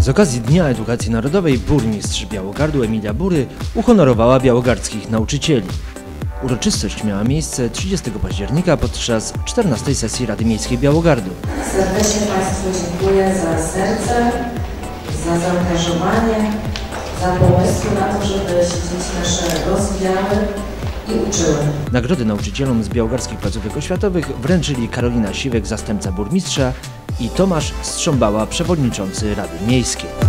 Z okazji Dnia Edukacji Narodowej burmistrz Białogardu Emilia Bury uhonorowała białogardzkich nauczycieli. Uroczystość miała miejsce 30 października podczas 14. sesji Rady Miejskiej Białogardu. Serdecznie Państwu dziękuję za serce, za zaangażowanie, za pomysły na to, żeby się dzieci nasze rozwijały i uczyły. Nagrody nauczycielom z białogardzkich placówek oświatowych wręczyli Karolina Siwek, zastępca burmistrza, i Tomasz Strząbała, przewodniczący Rady Miejskiej.